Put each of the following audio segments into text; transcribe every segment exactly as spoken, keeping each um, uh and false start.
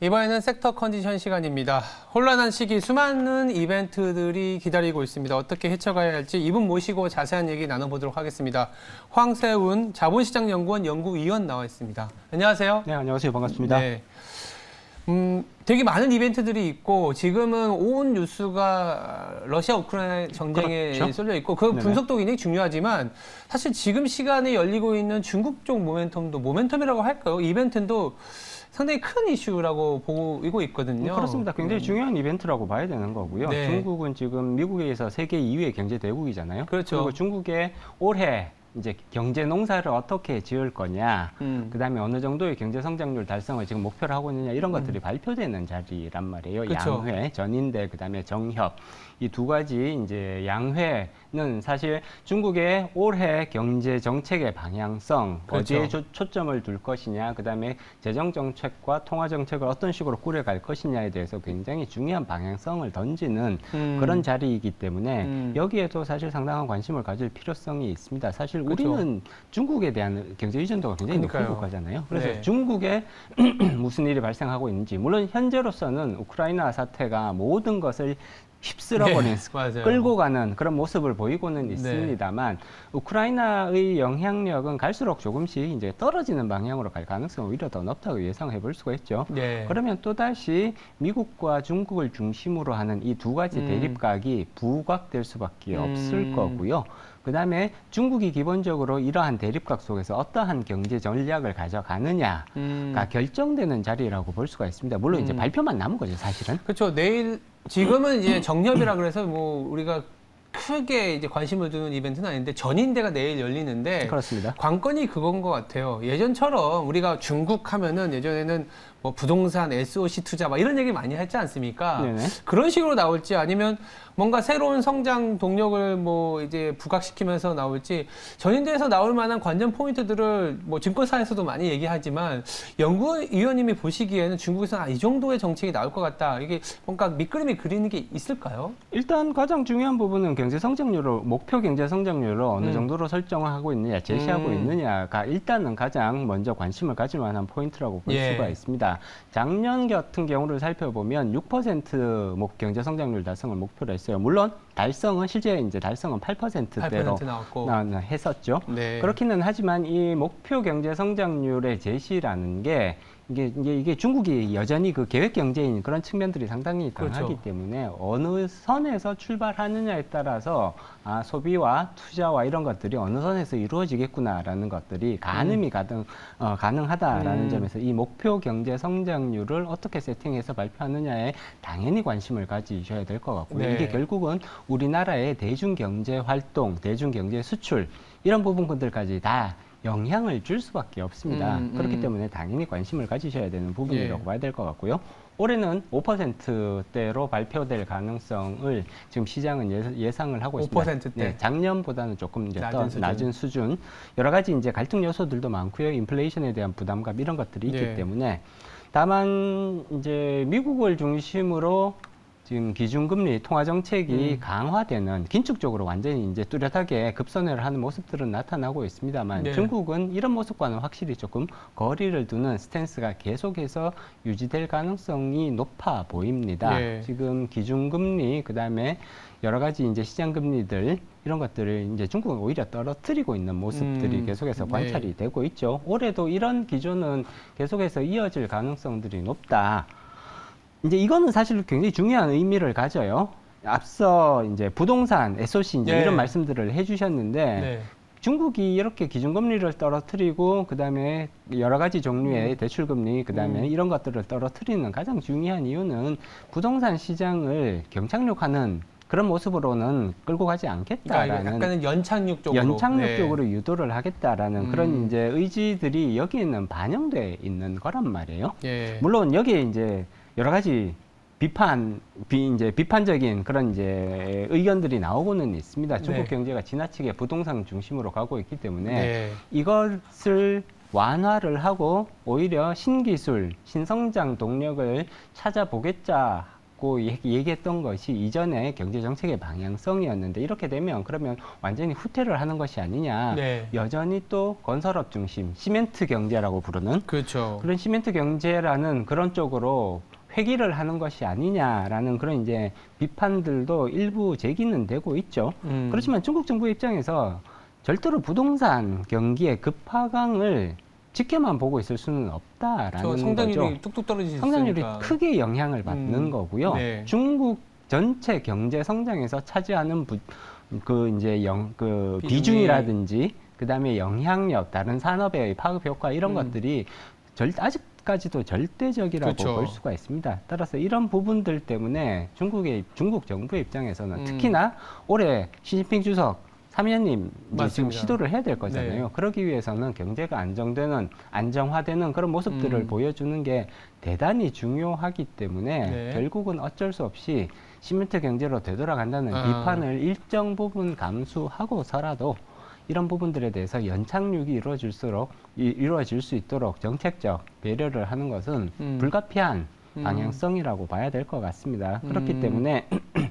이번에는 섹터 컨디션 시간입니다. 혼란한 시기 수많은 이벤트들이 기다리고 있습니다. 어떻게 헤쳐가야 할지 이분 모시고 자세한 얘기 나눠보도록 하겠습니다. 황세운 자본시장연구원 연구위원 나와 있습니다. 안녕하세요. 네, 안녕하세요. 반갑습니다. 네. 음, 되게 많은 이벤트들이 있고 지금은 온 뉴스가 러시아 우크라이나 정쟁에 그렇죠? 쏠려 있고 그 네네. 분석도 굉장히 중요하지만 사실 지금 시간에 열리고 있는 중국 쪽 모멘텀도 모멘텀이라고 할까요? 이벤트도 상당히 큰 이슈라고 보고 있거든요. 그렇습니다. 굉장히 음. 중요한 이벤트라고 봐야 되는 거고요. 네. 중국은 지금 미국에서 세계 이 위의 경제 대국이잖아요. 그렇죠. 그리고 중국의 올해 이제 경제 농사를 어떻게 지을 거냐, 음. 그다음에 어느 정도의 경제 성장률 달성을 지금 목표로 하고 있느냐 이런 것들이 음. 발표되는 자리란 말이에요. 그쵸. 양회, 전인대, 그다음에 정협 이 두 가지 이제 양회는 사실 중국의 올해 경제 정책의 방향성, 그렇죠. 어디에 조, 초점을 둘 것이냐, 그다음에 재정 정책과 통화 정책을 어떤 식으로 꾸려갈 것이냐에 대해서 굉장히 중요한 방향성을 던지는 음. 그런 자리이기 때문에 음. 여기에도 사실 상당한 관심을 가질 필요성이 있습니다. 사실 그렇죠. 우리는 중국에 대한 경제 의존도가 굉장히 그러니까요. 높은 국가잖아요. 그래서 네. 중국에 무슨 일이 발생하고 있는지, 물론 현재로서는 우크라이나 사태가 모든 것을 휩쓸어버린, 네, 맞아요. 끌고 가는 그런 모습을 보이고는 네. 있습니다만 우크라이나의 영향력은 갈수록 조금씩 이제 떨어지는 방향으로 갈 가능성이 오히려 더 높다고 예상해 볼 수가 있죠. 네. 그러면 또다시 미국과 중국을 중심으로 하는 이 두 가지 음. 대립각이 부각될 수밖에 음. 없을 거고요. 그 다음에 중국이 기본적으로 이러한 대립각 속에서 어떠한 경제 전략을 가져가느냐가 음. 결정되는 자리라고 볼 수가 있습니다. 물론 이제 음. 발표만 남은 거죠, 사실은. 그렇죠. 내일 지금은 이제 정협이라 그래서 뭐 우리가 크게 이제 관심을 두는 이벤트는 아닌데 전인대가 내일 열리는데 그렇습니다. 관건이 그건 것 같아요. 예전처럼 우리가 중국 하면은 예전에는 뭐 부동산, 에스오씨 투자 막 이런 얘기 많이 했지 않습니까? 네네. 그런 식으로 나올지 아니면 뭔가 새로운 성장 동력을 뭐 이제 부각시키면서 나올지 전인대에서 나올 만한 관전 포인트들을 뭐 증권사에서도 많이 얘기하지만 연구위원님이 보시기에는 중국에서는 아, 이 정도의 정책이 나올 것 같다. 이게 뭔가 밑그림이 그리는 게 있을까요? 일단 가장 중요한 부분은 경제 성장률을, 목표 경제 성장률을 어느 음. 정도로 설정하고 있느냐, 제시하고 음. 있느냐가 일단은 가장 먼저 관심을 가질 만한 포인트라고 볼 예. 수가 있습니다. 작년 같은 경우를 살펴보면 육 퍼센트 목 경제 성장률 달성을 목표로 했어요. 물론 달성은 실제 이제 달성은 팔 퍼센트대로 팔 퍼센트 나왔고. 나, 나 했었죠. 네. 그렇기는 하지만 이 목표 경제 성장률의 제시라는 게 이게, 이게, 이게 중국이 여전히 그 계획 경제인 그런 측면들이 상당히 강하기 그렇죠. 때문에 어느 선에서 출발하느냐에 따라서 아, 소비와 투자와 이런 것들이 어느 선에서 이루어지겠구나라는 것들이 가늠이 가능, 어, 가능하다라는 음. 점에서 이 목표 경제 성장률을 어떻게 세팅해서 발표하느냐에 당연히 관심을 가지셔야 될 것 같고요. 네. 이게 결국은 우리나라의 대중경제 활동, 대중경제 수출 이런 부분들까지 다 영향을 줄 수밖에 없습니다. 음, 음. 그렇기 때문에 당연히 관심을 가지셔야 되는 부분이라고 예. 봐야 될 것 같고요. 올해는 오 퍼센트대로 발표될 가능성을 지금 시장은 예, 예상을 하고 있습니다. 오 퍼센트대. 네, 작년보다는 조금 이제 낮은 더 수준. 낮은 수준. 여러 가지 이제 갈등 요소들도 많고요. 인플레이션에 대한 부담감 이런 것들이 있기 예. 때문에 다만 이제 미국을 중심으로 지금 기준금리 통화 정책이 음. 강화되는 긴축적으로 완전히 이제 뚜렷하게 급선회를 하는 모습들은 나타나고 있습니다만 네. 중국은 이런 모습과는 확실히 조금 거리를 두는 스탠스가 계속해서 유지될 가능성이 높아 보입니다. 네. 지금 기준금리 그다음에 여러 가지 이제 시장금리들 이런 것들을 이제 중국은 오히려 떨어뜨리고 있는 모습들이 음. 계속해서 네. 관찰이 되고 있죠. 올해도 이런 기조는 계속해서 이어질 가능성들이 높다. 이제 이거는 사실 굉장히 중요한 의미를 가져요. 앞서 이제 부동산, 에스오씨 이제 네. 이런 말씀들을 해주셨는데 네. 중국이 이렇게 기준금리를 떨어뜨리고 그다음에 여러 가지 종류의 음. 대출금리 그다음에 음. 이런 것들을 떨어뜨리는 가장 중요한 이유는 부동산 시장을 경착륙하는 그런 모습으로는 끌고 가지 않겠다라는 그러니까 약간은 연착륙 쪽으로 연착륙 네. 쪽으로 유도를 하겠다라는 음. 그런 이제 의지들이 여기에는 반영돼 있는 거란 말이에요. 예. 물론 여기에 이제 여러 가지 비판, 비, 이제 비판적인 그런 이제 의견들이 나오고는 있습니다. 중국 네. 경제가 지나치게 부동산 중심으로 가고 있기 때문에 네. 이것을 완화를 하고 오히려 신기술, 신성장 동력을 찾아보겠자 갖고 얘기했던 것이 이전에 경제 정책의 방향성이었는데 이렇게 되면 그러면 완전히 후퇴를 하는 것이 아니냐. 네. 여전히 또 건설업 중심, 시멘트 경제라고 부르는 그렇죠. 그런 시멘트 경제라는 그런 쪽으로 회귀를 하는 것이 아니냐라는 그런 이제 비판들도 일부 제기는 되고 있죠. 음. 그렇지만 중국 정부 입장에서 절대로 부동산 경기의 급하강을 지켜만 보고 있을 수는 없다라는 성장률이 거죠. 뚝뚝 떨어지니까. 성장률이 크게 영향을 받는 음, 거고요. 네. 중국 전체 경제 성장에서 차지하는 부, 그 이제 영, 그 비중이. 비중이라든지 그다음에 영향력, 다른 산업의 파급 효과 이런 음. 것들이 절, 아직까지도 절대적이라고 그렇죠. 볼 수가 있습니다. 따라서 이런 부분들 때문에 중국의 중국 정부의 입장에서는 음. 특히나 올해 시진핑 주석 삼 년님 이제 지금 맞습니다. 시도를 해야 될 거잖아요. 네. 그러기 위해서는 경제가 안정되는, 안정화되는 그런 모습들을 음. 보여주는 게 대단히 중요하기 때문에 네. 결국은 어쩔 수 없이 시멘트 경제로 되돌아간다는 아. 비판을 일정 부분 감수하고서라도 이런 부분들에 대해서 연착륙이 이루어질수록 이, 이루어질 수 있도록 정책적 배려를 하는 것은 음. 불가피한 음. 방향성이라고 봐야 될 것 같습니다. 그렇기 음. 때문에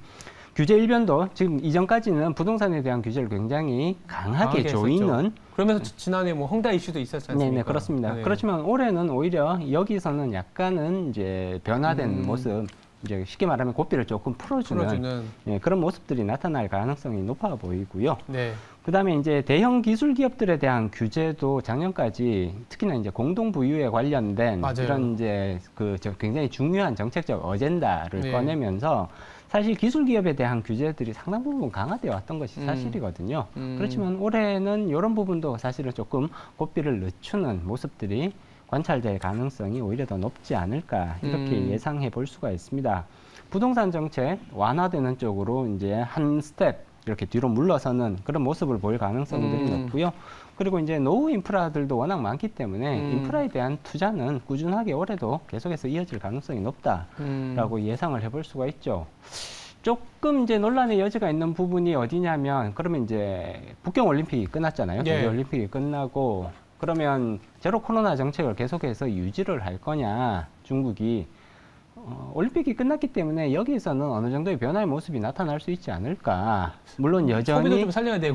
규제 일변도 지금 이전까지는 부동산에 대한 규제를 굉장히 강하게 조이는 그러면서 지난해 뭐 헝다 이슈도 있었지 않습니까? 네네 그렇습니다. 네. 그렇지만 올해는 오히려 여기서는 약간은 이제 변화된 음. 모습, 이제 쉽게 말하면 고삐를 조금 풀어주는, 풀어주는. 예, 그런 모습들이 나타날 가능성이 높아 보이고요. 네. 그다음에 이제 대형 기술 기업들에 대한 규제도 작년까지 특히나 이제 공동 부유에 관련된 맞아요. 이런 이제 그 저 굉장히 중요한 정책적 어젠다를 네. 꺼내면서 사실 기술 기업에 대한 규제들이 상당 부분 강화되어 왔던 것이 음. 사실이거든요. 음. 그렇지만 올해는 이런 부분도 사실은 조금 고삐를 늦추는 모습들이 관찰될 가능성이 오히려 더 높지 않을까 이렇게 음. 예상해 볼 수가 있습니다. 부동산 정책 완화되는 쪽으로 이제 한 스텝 이렇게 뒤로 물러서는 그런 모습을 보일 가능성들이 음. 높고요. 그리고 이제 노후 인프라들도 워낙 많기 때문에 음. 인프라에 대한 투자는 꾸준하게 올해도 계속해서 이어질 가능성이 높다라고 음. 예상을 해볼 수가 있죠. 조금 이제 논란의 여지가 있는 부분이 어디냐면 그러면 이제 북경 올림픽이 끝났잖아요. 예. 동계 올림픽이 끝나고 그러면 제로 코로나 정책을 계속해서 유지를 할 거냐 중국이 어, 올림픽이 끝났기 때문에 여기에서는 어느 정도의 변화의 모습이 나타날 수 있지 않을까. 물론 소비도 여전히 좀 살려야 되고.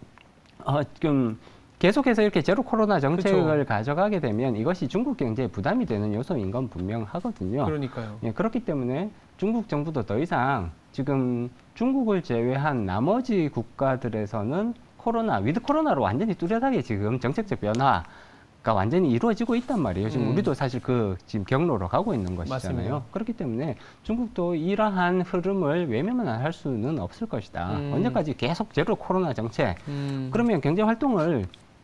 어, 좀 계속해서 이렇게 제로 코로나 정책을 그렇죠. 가져가게 되면 이것이 중국 경제에 부담이 되는 요소인 건 분명하거든요. 그러니까요. 예, 그렇기 때문에 중국 정부도 더 이상 지금 중국을 제외한 나머지 국가들에서는 코로나, 위드 코로나로 완전히 뚜렷하게 지금 정책적 변화가 완전히 이루어지고 있단 말이에요. 지금 음. 우리도 사실 그 지금 경로로 가고 있는 것이잖아요. 맞습니다. 그렇기 때문에 중국도 이러한 흐름을 외면만 할 수는 없을 것이다. 음. 언제까지 계속 제로 코로나 정책, 음. 그러면 경제 활동을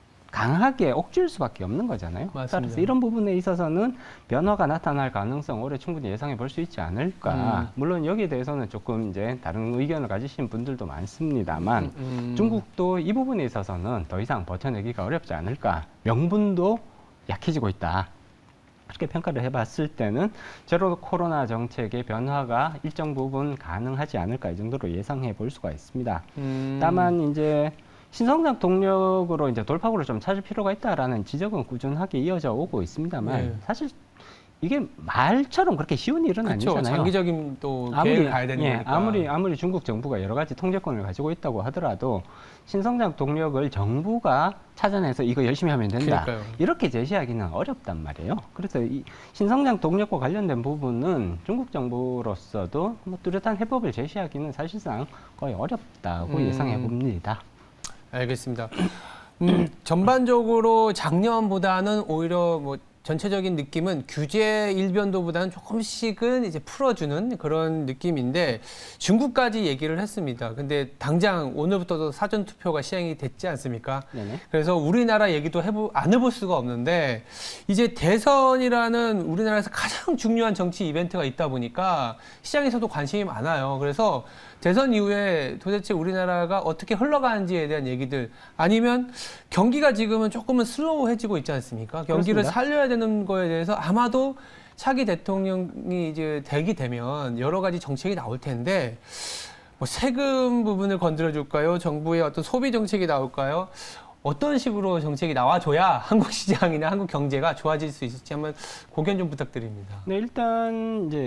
강하게 억제할 수밖에 없는 거잖아요. 맞습니다. 따라서 이런 부분에 있어서는 변화가 나타날 가능성 올해 충분히 예상해 볼 수 있지 않을까. 음. 물론 여기에 대해서는 조금 이제 다른 의견을 가지신 분들도 많습니다만 음, 음. 중국도 이 부분에 있어서는 더 이상 버텨내기가 어렵지 않을까. 명분도 약해지고 있다. 그렇게 평가를 해봤을 때는 제로 코로나 정책의 변화가 일정 부분 가능하지 않을까 이 정도로 예상해 볼 수가 있습니다. 음. 다만 이제 신성장 동력으로 이제 돌파구를 좀 찾을 필요가 있다라는 지적은 꾸준하게 이어져 오고 있습니다만 네. 사실 이게 말처럼 그렇게 쉬운 일은 그렇죠. 아니잖아요. 장기적인 또 계획을 가야 되는 예, 거니까. 아무리 아무리 중국 정부가 여러 가지 통제권을 가지고 있다고 하더라도 신성장 동력을 정부가 찾아내서 이거 열심히 하면 된다. 그러니까요. 이렇게 제시하기는 어렵단 말이에요. 그래서 이 신성장 동력과 관련된 부분은 중국 정부로서도 뭐 뚜렷한 해법을 제시하기는 사실상 거의 어렵다고 음. 예상해 봅니다. 알겠습니다. 음, 전반적으로 작년보다는 오히려 뭐 전체적인 느낌은 규제 일변도보다는 조금씩은 이제 풀어주는 그런 느낌인데 중국까지 얘기를 했습니다. 근데 당장 오늘부터도 사전 투표가 시행이 됐지 않습니까? 네네. 그래서 우리나라 얘기도 해보, 안 해볼 수가 없는데 이제 대선이라는 우리나라에서 가장 중요한 정치 이벤트가 있다 보니까 시장에서도 관심이 많아요. 그래서 대선 이후에 도대체 우리나라가 어떻게 흘러가는지에 대한 얘기들 아니면 경기가 지금은 조금은 슬로우해지고 있지 않습니까? 경기를 그렇습니다. 살려야 되는 거에 대해서 아마도 차기 대통령이 이제 되게 되면 여러 가지 정책이 나올 텐데 뭐 세금 부분을 건드려 줄까요? 정부의 어떤 소비 정책이 나올까요? 어떤 식으로 정책이 나와줘야 한국 시장이나 한국 경제가 좋아질 수 있을지 한번 고견 좀 부탁드립니다. 네, 일단 이제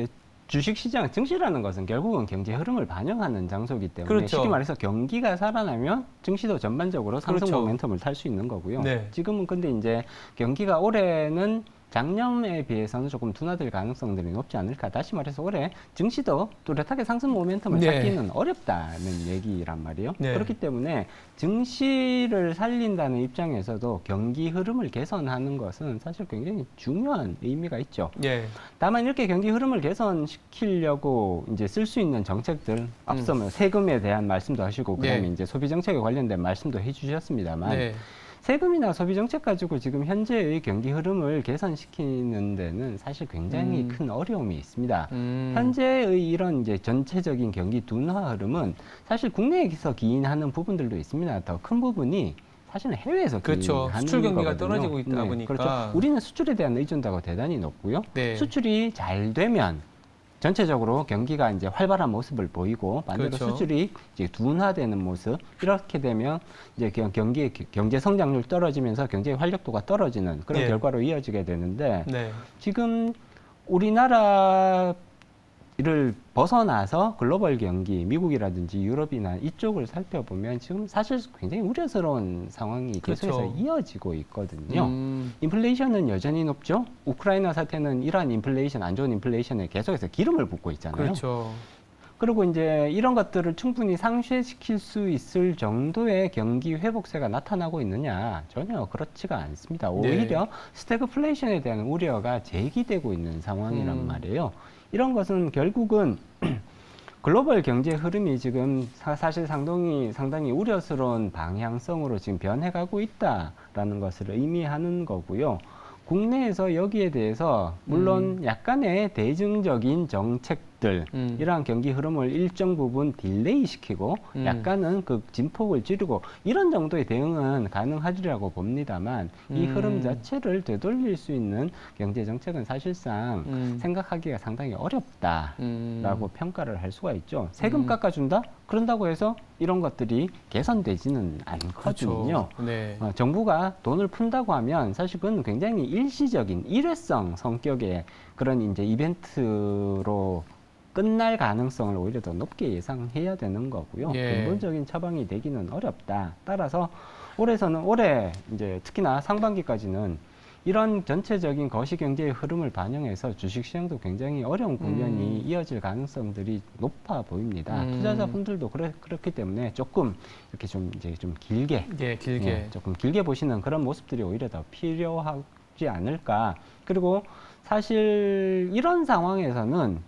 주식시장, 증시라는 것은 결국은 경제 흐름을 반영하는 장소이기 때문에 그렇죠. 쉽게 말해서 경기가 살아나면 증시도 전반적으로 상승 그렇죠. 모멘텀을 탈 수 있는 거고요. 네. 지금은 근데 이제 경기가 올해는 작년에 비해서는 조금 둔화될 가능성들이 높지 않을까. 다시 말해서 올해 증시도 뚜렷하게 상승 모멘텀을 네. 찾기는 어렵다는 얘기란 말이에요. 네. 그렇기 때문에 증시를 살린다는 입장에서도 경기 흐름을 개선하는 것은 사실 굉장히 중요한 의미가 있죠. 예. 다만 이렇게 경기 흐름을 개선시키려고 이제 쓸 수 있는 정책들, 앞서 뭐 세금에 대한 말씀도 하시고 그다음에 네. 이제 소비 정책에 관련된 말씀도 해주셨습니다만. 네. 세금이나 소비 정책 가지고 지금 현재의 경기 흐름을 개선시키는 데는 사실 굉장히 음. 큰 어려움이 있습니다. 음. 현재의 이런 이제 전체적인 경기 둔화 흐름은 사실 국내에서 기인하는 부분들도 있습니다. 더 큰 부분이 사실은 해외에서 그렇죠. 기인하는 수출 경기가 거거든요. 떨어지고 있다 네, 보니까. 그렇죠. 우리는 수출에 대한 의존도가 대단히 높고요. 네. 수출이 잘 되면 전체적으로 경기가 이제 활발한 모습을 보이고 반대로 그렇죠. 수출이 이제 둔화되는 모습, 이렇게 되면 이제 경- 경기 경제 성장률 떨어지면서 경제의 활력도가 떨어지는 그런 예. 결과로 이어지게 되는데 네. 지금 우리나라를 벗어나서 글로벌 경기, 미국이라든지 유럽이나 이쪽을 살펴보면 지금 사실 굉장히 우려스러운 상황이 그렇죠. 계속해서 이어지고 있거든요. 음. 인플레이션은 여전히 높죠. 우크라이나 사태는 이러한 인플레이션, 안 좋은 인플레이션에 계속해서 기름을 붓고 있잖아요. 그렇죠. 그리고 이제 이런 것들을 충분히 상쇄시킬 수 있을 정도의 경기 회복세가 나타나고 있느냐? 전혀 그렇지가 않습니다. 오히려 네. 스태그플레이션에 대한 우려가 제기되고 있는 상황이란 음. 말이에요. 이런 것은 결국은 글로벌 경제 흐름이 지금 사, 사실 상당히, 상당히 우려스러운 방향성으로 지금 변해가고 있다라는 것을 의미하는 거고요. 국내에서 여기에 대해서 물론 음. 약간의 대중적인 정책들, 음. 이러한 경기 흐름을 일정 부분 딜레이 시키고 음. 약간은 그 진폭을 줄이고 이런 정도의 대응은 가능하리라고 봅니다만 이 음. 흐름 자체를 되돌릴 수 있는 경제 정책은 사실상 음. 생각하기가 상당히 어렵다. 음. 라고 평가를 할 수가 있죠. 세금 음. 깎아준다? 그런다고 해서 이런 것들이 개선되지는 않거든요. 그렇죠. 네. 어, 정부가 돈을 푼다고 하면 사실 그건 굉장히 일시적인 일회성 성격의 그런 이제 이벤트로 끝날 가능성을 오히려 더 높게 예상해야 되는 거고요. 예. 근본적인 처방이 되기는 어렵다. 따라서 올해서는 올해 이제 특히나 상반기까지는 이런 전체적인 거시경제의 흐름을 반영해서 주식시장도 굉장히 어려운 국면이 음. 이어질 가능성들이 높아 보입니다. 음. 투자자분들도 그래, 그렇기 때문에 조금 이렇게 좀 이제 좀 길게, 예, 길게. 예, 조금 길게 보시는 그런 모습들이 오히려 더 필요하지 않을까. 그리고 사실 이런 상황에서는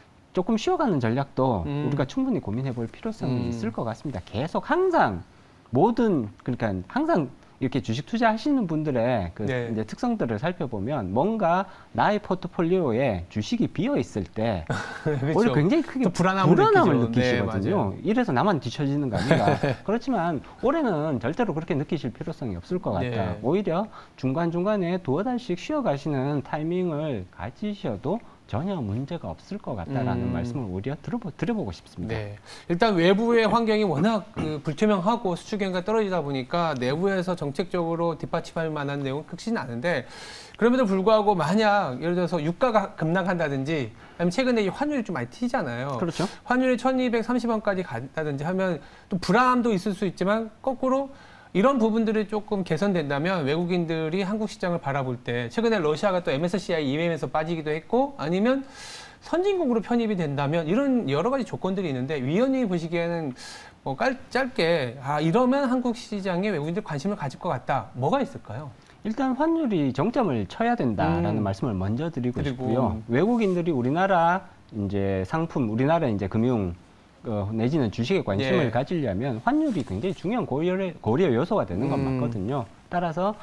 조금 쉬어가는 전략도 음. 우리가 충분히 고민해 볼 필요성이 음. 있을 것 같습니다. 계속 항상 모든, 그러니까 항상 이렇게 주식 투자하시는 분들의 그 네. 이제 특성들을 살펴보면 뭔가 나의 포트폴리오에 주식이 비어 있을 때 그렇죠. 오히려 굉장히 크게 또 불안함을 불안함을 느끼죠. 네, 느끼시거든요. 맞아요. 이래서 나만 뒤처지는 거 아닌가. 그렇지만 올해는 절대로 그렇게 느끼실 필요성이 없을 것 같다. 네. 오히려 중간중간에 두어 달씩 쉬어가시는 타이밍을 가지셔도 전혀 문제가 없을 것 같다라는 음. 말씀을 오히려 들어보, 드려보고 싶습니다. 네. 일단 외부의 환경이 워낙 그 불투명하고 수출 경기가 떨어지다 보니까 내부에서 정책적으로 뒷받침할 만한 내용은 크지는 않은데 그럼에도 불구하고 만약 예를 들어서 유가가 급락한다든지 아니면 최근에 이 환율이 좀 많이 튀잖아요. 그렇죠. 환율이 천이백삼십 원까지 간다든지 하면 또 불안함도 있을 수 있지만 거꾸로 이런 부분들이 조금 개선된다면 외국인들이 한국 시장을 바라볼 때 최근에 러시아가 또 엠에스시아이 이엠에서 빠지기도 했고 아니면 선진국으로 편입이 된다면 이런 여러 가지 조건들이 있는데 위원님이 보시기에는 뭐 깔, 짧게 아 이러면 한국 시장에 외국인들 관심을 가질 것 같다. 뭐가 있을까요? 일단 환율이 정점을 쳐야 된다라는 음. 말씀을 먼저 드리고 그리고- 싶고요. 외국인들이 우리나라 이제 상품, 우리나라 이제 금융 어, 내지는 주식에 관심을 예. 가지려면 환율이 굉장히 중요한 고려, 고려 요소가 되는 건 음. 맞거든요. 따라서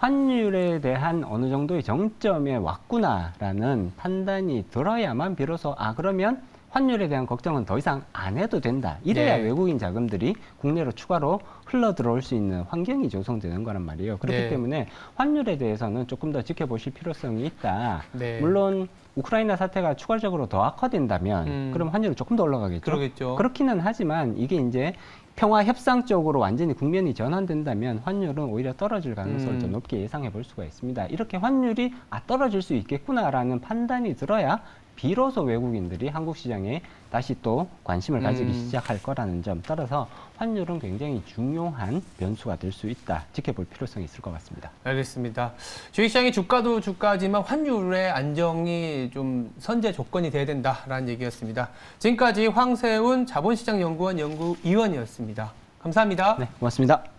환율에 대한 어느 정도의 정점에 왔구나라는 판단이 들어야만 비로소 아 그러면 환율에 대한 걱정은 더 이상 안 해도 된다. 이래야 네. 외국인 자금들이 국내로 추가로 흘러 들어올 수 있는 환경이 조성되는 거란 말이에요. 그렇기 네. 때문에 환율에 대해서는 조금 더 지켜보실 필요성이 있다. 네. 물론 우크라이나 사태가 추가적으로 더 악화된다면 음. 그럼 환율은 조금 더 올라가겠죠. 그러겠죠. 그렇기는 하지만 이게 이제 평화 협상 쪽으로 완전히 국면이 전환된다면 환율은 오히려 떨어질 가능성을 음. 좀 높게 예상해 볼 수가 있습니다. 이렇게 환율이 아 떨어질 수 있겠구나라는 판단이 들어야 비로소 외국인들이 한국 시장에 다시 또 관심을 가지기 음. 시작할 거라는 점, 따라서 환율은 굉장히 중요한 변수가 될 수 있다. 지켜볼 필요성이 있을 것 같습니다. 알겠습니다. 주식시장의 주가도 주가지만 환율의 안정이 좀 선제 조건이 돼야 된다라는 얘기였습니다. 지금까지 황세운 자본시장연구원 연구위원이었습니다. 감사합니다. 네, 고맙습니다.